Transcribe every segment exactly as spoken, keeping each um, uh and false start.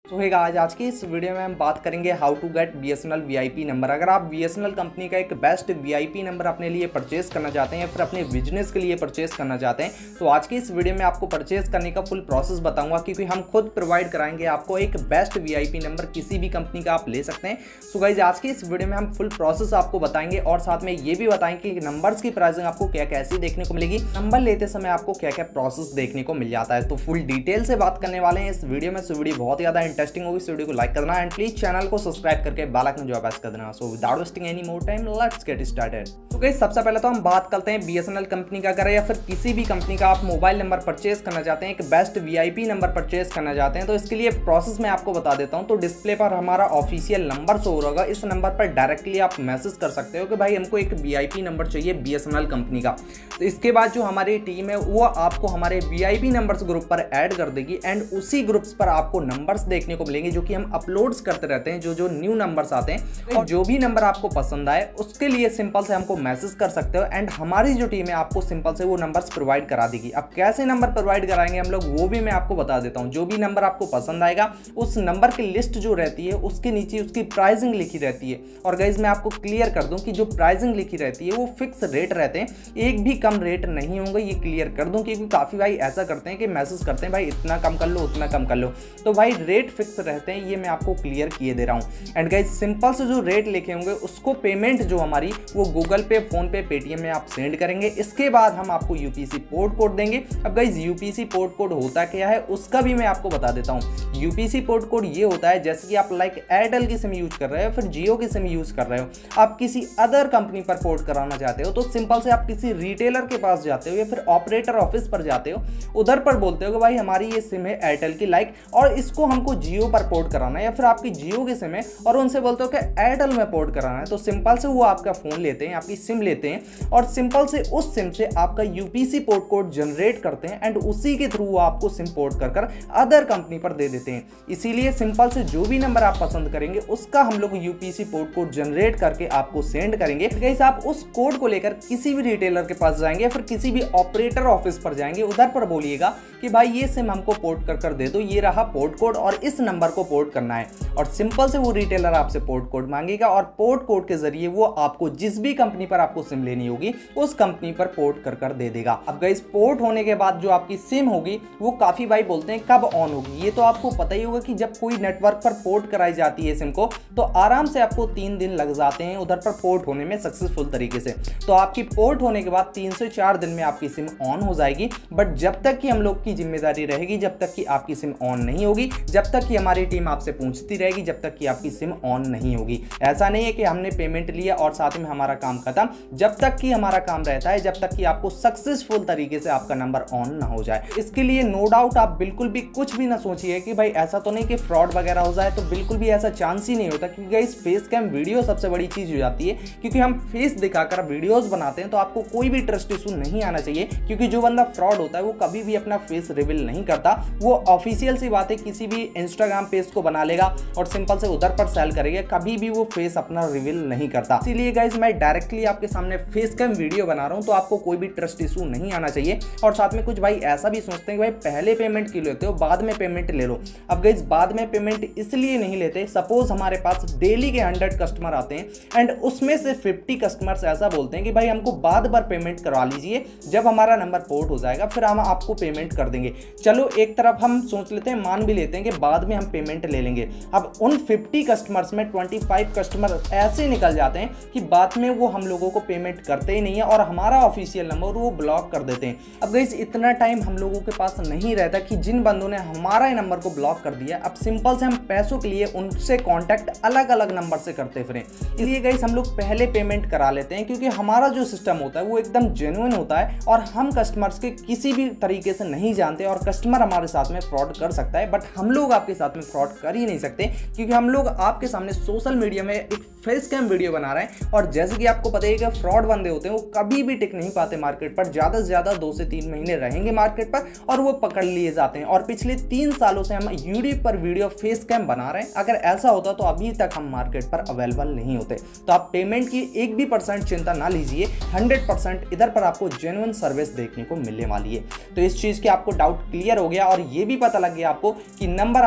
तो है आज आज की इस वीडियो में हम बात करेंगे how to get BSNL VIP number. अगर आप बीएसएनएल कंपनी का एक बेस्ट वीआईपी नंबर अपने लिए परचेस करना चाहते हैं या फिर अपने बिजनेस के लिए परचेस करना चाहते हैं तो आज की इस वीडियो में आपको परचेस करने का फुल प्रोसेस बताऊंगा, क्योंकि हम खुद प्रोवाइड कराएंगे आपको एक बेस्ट वीआईपी नंबर किसी भी कंपनी का आप ले सकते हैं। सो गाइस आज की इस वीडियो में हम फुल प्रोसेस आपको बताएंगे और साथ में ये भी बताएंगे कि नंबर्स की प्राइसिंग आपको क्या कैसी देखने को मिलेगी, नंबर लेते समय आपको क्या क्या प्रोसेस देखने को मिल जाता है। तो फुल डिटेल से बात करने वाले हैं इस वीडियो में। सो वीडियो बहुत ज्यादा इंटरेस्टिंग होगी, इस वीडियो को लाइक करना एंड प्लीज चैनल को सब्सक्राइब करके बेल आइकन जो प्रेस कर देना। So without wasting any more time let's get started. तो गाइस सबसे पहले तो हम बात करते हैं बीएसएनएल कंपनी का। अगर या फिर किसी भी कंपनी का आप मोबाइल नंबर परचेस करना चाहते हैं, एक बेस्ट वीआईपी नंबर परचेस करना चाहते हैं, तो इसके लिए प्रोसेस मैं आपको बता देता हूं। तो डिस्प्ले पर हमारा ऑफिशियल नंबर शो हो रहा होगा, इस नंबर पर डायरेक्टली आप मैसेज कर सकते हो कि भाई हमको एक वीआईपी नंबर चाहिए बीएसएनएल कंपनी का। तो इसके बाद जो हमारी टीम है वो आपको हमारे वीआईपी नंबर्स ग्रुप पर ऐड कर देगी एंड उसी ग्रुप्स पर आपको नंबर्स देखने को मिलेंगे जो कि हम अपलोड्स करते रहते हैं, जो जो न्यू नंबर्स आते हैं। और जो भी नंबर आपको पसंद आए उसके लिए सिंपल से हमको मैसेज कर सकते हो एंड हमारी जो टीम है आपको सिंपल से वो नंबर्स प्रोवाइड करा देगी। अब कैसे नंबर प्रोवाइड कराएंगे हम लोग वो भी मैं आपको बता देता हूं। जो भी नंबर आपको पसंद आएगा उस नंबर की लिस्ट जो रहती है उसके नीचे उसकी प्राइसिंग लिखी रहती है। और गाइस मैं आपको क्लियर कर दूं कि जो प्राइसिंग लिखी रहती है वो फिक्स रेट रहते हैं, एक भी कम रेट नहीं होंगे, ये क्लियर कर दूं। क्योंकि काफी भाई ऐसा करते हैं कि मैसेज करते हैं भाई इतना कम कर लो उतना कम कर लो, तो भाई रेट फिक्स रहते हैं, ये मैं आपको क्लियर किए दे रहा हूं। एंड गाइस सिंपल से जो रेट लिखे होंगे उसको पेमेंट जो हमारी वो गूगल पे, फोन पे, पेटीएम में आप सेंड करेंगे। इसके बाद हम आपको यूपीसी पोर्ट कोड देंगे। अब गाइस यूपीसी पोर्ट कोड होता क्या है उसका भी मैं आपको बता देता हूं। यूपीसी पोर्ट कोड ये होता है जैसे कि आप लाइक एयरटेल की सिम यूज कर रहे हो, फिर जियो की सिम यूज कर रहे हो, आप किसी अदर कंपनी पर पोर्ट कराना चाहते हो तो सिंपल से आप किसी रिटेलर के पास जाते हो या फिर ऑपरेटर ऑफिस पर जाते हो, उधर पर बोलते हो कि भाई हमारी ये सिम है एयरटेल की लाइक और इसको हमको जियो पर पोर्ट कराना है, या फिर आपकी जियो की सिम है और उनसे बोलते हो कि एयरटेल में पोर्ट कराना है। तो सिंपल से वो आपका फोन लेते हैं, आपकी सिम लेते हैं और सिंपल से उस सिम से आपका यूपीसी पोर्ट कोड जनरेट करते हैं एंड उसी के थ्रू वो आपको सिम पोर्ट कर कर अदर कंपनी पर दे देते हैं। इसीलिए सिंपल से जो भी नंबर आप पसंद करेंगे उसका हम लोग यूपीसी पोर्ट कोड जनरेट करके आपको सेंड करेंगे। गाइस आप उस कोड को लेकर किसी भी रिटेलर के पास जाएंगे या फिर किसी भी ऑपरेटर ऑफिस पर जाएंगे, उधर पर बोलिएगा कि भाई ये सिम हमको पोर्ट कर कर दे दो, ये रहा पोर्ट कोड और इस नंबर को पोर्ट करना है। और सिंपल से वो रिटेलर आपसे पोर्ट कोड मांगेगा और पोर्ट कोड के जरिए वो आपको जिस भी कंपनी पर आपको सिम लेनी होगी उस कंपनी पर पोर्ट कर कर दे देगा। अब गाइस पोर्ट होने के बाद जो आपकी सिम होगी वो काफी भाई बोलते हैं कब ऑन होगी, ये तो आपको पता ही होगा कि जब कोई नेटवर्क पर पोर्ट कराई जाती है सिम को तो आराम से आपको तीन दिन लग जाते हैं उधर पर पोर्ट होने में सक्सेसफुल तरीके से। तो आपकी पोर्ट होने के बाद तीन से चार दिन में आपकी सिम ऑन हो जाएगी। बट जब तक कि हम लोग की जिम्मेदारी रहेगी, जब तक कि आपकी सिम ऑन नहीं होगी, जब तक कि हमारी टीम आपसे पूछती रहेगी, जब तक कि आपकी सिम ऑन नहीं होगी। ऐसा नहीं है कि हमने पेमेंट लिया और साथ में हमारा काम खत्म, जब तक कि हमारा काम रहता है, जब तक कि आपको सक्सेसफुल तरीके से आपका नंबर ऑन ना हो जाए। इसके लिए नो डाउट आप बिल्कुल भी कुछ भी ना सोचिए कि भाई ऐसा तो नहीं कि फ्रॉड वगैरह हो जाए, तो बिल्कुल भी ऐसा चांस ही नहीं होता। क्योंकि गाइस फेस कैम वीडियो सबसे बड़ी चीज हो जाती है, क्योंकि हम फेस दिखाकर वीडियोस बनाते हैं तो आपको कोई भी ट्रस्ट इशू नहीं आना चाहिए। क्योंकि जो बंदा फ्रॉड होता है वो कभी भी अपना फेस रिवील नहीं करता, वो ऑफिशियल सी बात है किसी भी इंस्टाग्राम पेज को बना लेगा और सिंपल से उधर पर सेल करेगा, कभी भी वो फेस अपना रिवील नहीं करता। इसीलिए गाइस मैं डायरेक्टली आपके सामने फेस कैम वीडियो बना रहा हूं तो आपको कोई भी ट्रस्ट इशू नहीं आना चाहिए। और साथ में कुछ भाई ऐसा भी सोचते हैं कि भाई पहले पेमेंट क्यों लेते हो, बाद में पेमेंट ले लो। अब गाइस बाद में पेमेंट इसलिए नहीं लेते, सपोज हमारे पास डेली के हंड्रेड कस्टमर आते हैं एंड उसमें से फिफ्टी कस्टमर्स ऐसा बोलते हैं कि भाई हमको बाद बार पेमेंट करवा लीजिए, जब हमारा नंबर पोर्ट हो जाएगा फिर हम आपको पेमेंट कर देंगे। चलो एक तरफ हम सोच लेते हैं, मान भी लेते हैं कि बाद में हम पेमेंट ले लेंगे। अब उन फिफ्टी कस्टमर्स में पच्चीस कस्टमर ऐसे निकल जाते हैं कि बाद में वो हम लोगों को पेमेंट करते ही नहीं है और हमारा ऑफिशियल नंबर वो ब्लॉक कर देते हैं। अब गाइस इतना टाइम हम लोगों के पास नहीं रहता कि जिन बंदों ने हमारा नंबर को ब्लॉक कर दिया, अब सिंपल से हम पैसों के लिए उनसे कांटेक्ट अलग अलग नंबर से करते फिरें। इसलिए गाइस हम लोग पहले पेमेंट करा लेते हैं, क्योंकि हमारा जो सिस्टम होता है वो एकदम जेन्युइन होता है और हम कस्टमर्स के किसी भी तरीके से नहीं जानते और कस्टमर हमारे साथ में फ्रॉड कर सकता है, बट हम लोग आपके साथ में फ्रॉड कर ही नहीं सकते। क्योंकि हम लोग आपके सामने सोशल मीडिया में एक फेस कैम वीडियो बना रहे हैं और जैसे कि आपको पता है कि फ्रॉड बंदे होते हैं वो कभी भी टिक नहीं पाते मार्केट पर, ज्यादा से ज्यादा दो से तीन महीने रहेंगे मार्केट पर और वो पकड़ लिए जाते हैं। और पिछले तीन सालों से हम यूट्यूब पर वीडियो फेस कैम बना रहे हैं, अगर ऐसा होता तो अभी तक हम मार्केट पर अवेलेबल नहीं होते। तो आप पेमेंट की एक भी परसेंट चिंता ना लीजिए, हंड्रेड परसेंट इधर पर आपको जेन्युइन सर्विस देखने को मिलने वाली है। तो इस चीज के आपको डाउट क्लियर हो गया और ये भी पता लग गया आपको कि नंबर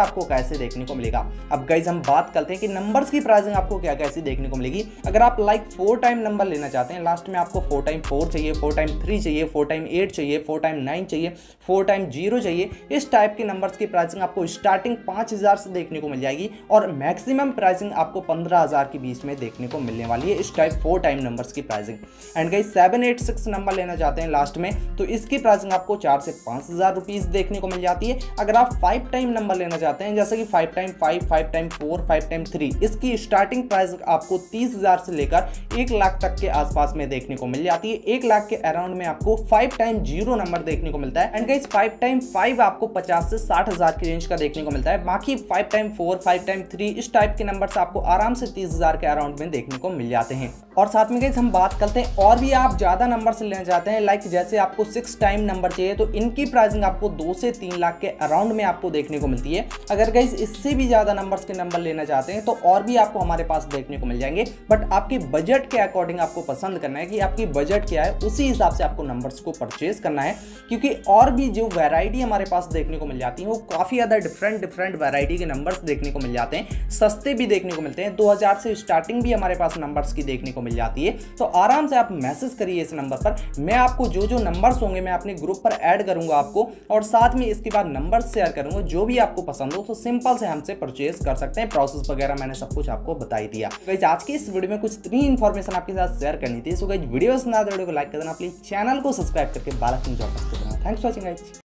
आपको कैसे देखने को मिलेगा। अब गाइज हम बात करते हैं कि नंबर्स की प्राइसिंग आपको क्या कैसी देखने को मिलेगी। अगर आप लाइक फोर टाइम नंबर लेना चाहते हैं, लास्ट में आपको फोर टाइम फोर चाहिए, फोर टाइम थ्री चाहिए, फोर टाइम एट चाहिए, फोर टाइम नाइन चाहिए, फोर टाइम जीरो चाहिए, इस टाइप के नंबर्स की प्राइसिंग आपको स्टार्टिंग पाँच हज़ार से देखने को मिल जाएगी और मैक्सिमम प्राइसिंग आपको पंद्रह हज़ार के बीच में देखने को मिलने वाली है इस टाइप फोर टाइम नंबर्स की pricing. And guys seven eight six number लेना चाहते हैं लास्ट में, तो इसकी प्राइसिंग आपको चार से पाँच हज़ार रुपीज़ देखने को मिल जाती है। अगर आप फाइव टाइम नंबर लेना चाहते हैं, जैसे कि five time five, five time four, five time three, इसकी स्टार्टिंग प्राइस आपको तीस हज़ार से लेकर एक लाख तक के आसपास में देखने को मिल जाती है। एक लाख के अराउंड में आपको फाइव टाइम जीरो नंबर देखने को मिलता है। And guys five time five आपको पचास से साठ हज़ार की रेंज का देखने को मिलता है। बाकी five time four, five time three, इस टाइप के नंबर्स आपको आराम से तीस हज़ार के अराउंड में देखने को मिल जाते हैं। और साथ में गाइस हम बात करते हैं और भी आप ज़्यादा नंबर से लेना चाहते हैं, लाइक जैसे आपको सिक्स टाइम नंबर चाहिए, तो इनकी प्राइसिंग आपको दो से तीन लाख के अराउंड में आपको देखने को मिलती है। अगर गाइस इससे भी ज़्यादा नंबर्स के नंबर लेना चाहते हैं तो और भी आपको हमारे पास देखने को मिल जाएंगे, बट आपके बजट के अकॉर्डिंग आपको पसंद करना है कि आपकी बजट क्या है, उसी हिसाब से आपको नंबर्स को परचेज करना है। क्योंकि और भी जो वैरायटी हमारे पास देखने को मिल जाती है वो काफ़ी ज़्यादा डिफरेंट डिफरेंट वैरायटी के नंबर्स देखने को मिल जाते हैं, सस्ते भी देखने को मिलते हैं। दो हज़ार से स्टार्टिंग भी हमारे पास नंबर्स की देखने को मिल जाती है। तो आराम से आप मैसेज करिए इस नंबर पर, मैं आपको जो जो नंबर्स होंगे मैं अपने ग्रुप पर ऐड करूंगा आपको, और साथ में इसके बाद नंबर शेयर करूंगा। जो भी आपको पसंद हो तो सिंपल से हमसे परचेज कर सकते हैं। प्रोसेस वगैरह मैंने सब कुछ आपको बता ही दिया। गाइस आज की इस वीडियो में कुछ इतनी इन्फॉर्मेशन आपके साथ शेयर करनी थी। सो गाइस वीडियो पसंद आए तो वीडियो को लाइक कर देना, प्लीज चैनल को सब्सक्राइब करके बेल आइकन जरूर प्रेस कर देना। Thanks for watching guys.